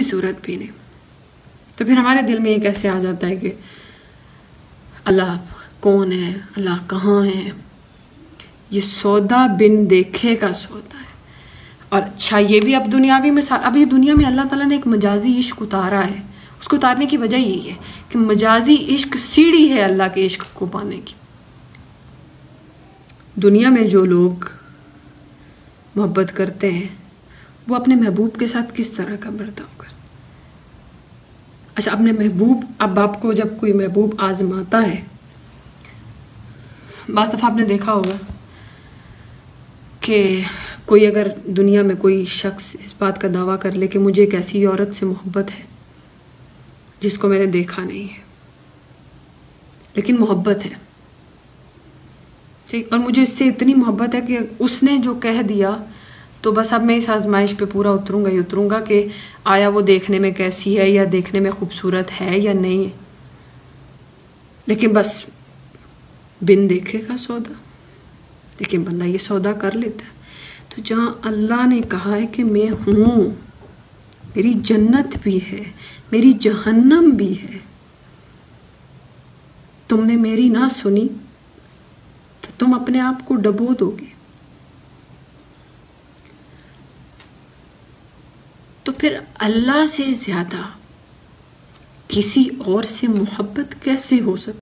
सूरत भी नहीं। तो फिर हमारे दिल में ये कैसे आ जाता है कि अल्लाह कौन है, अल्लाह कहाँ है? ये सौदा बिन देखे का सौदा है। और अच्छा ये भी अब दुनियावी मिसाल, अभी दुनिया में अल्लाह ताला ने एक मजाजी इश्क उतारा है। उसको उतारने की वजह यही है कि मजाजी इश्क सीढ़ी है अल्लाह के इश्क को पाने की। दुनिया में जो लोग मोहब्बत करते हैं वो अपने महबूब के साथ किस तरह का बर्ताव करते हैं। अच्छा, अपने महबूब, अब आपको जब कोई महबूब आजमाता है, बाज़ दफ़ा आपने देखा होगा कि कोई अगर दुनिया में कोई शख्स इस बात का दावा कर ले कि मुझे एक ऐसी औरत से मोहब्बत है जिसको मैंने देखा नहीं है लेकिन मोहब्बत है, ठीक, और मुझे इससे इतनी मोहब्बत है कि उसने जो कह दिया तो बस अब मैं इस आजमाइश पे पूरा उतरूंगा ही उतरूंगा कि आया वो देखने में कैसी है या देखने में खूबसूरत है या नहीं है, लेकिन बस बिन देखे का सौदा। लेकिन बंदा ये सौदा कर लेता है। तो जहाँ अल्लाह ने कहा है कि मैं हूँ, मेरी जन्नत भी है, मेरी जहन्नम भी है, तुमने मेरी ना सुनी तो तुम अपने आप को डबो दोगे। तो फिर अल्लाह से ज़्यादा किसी और से मोहब्बत कैसे हो सकती?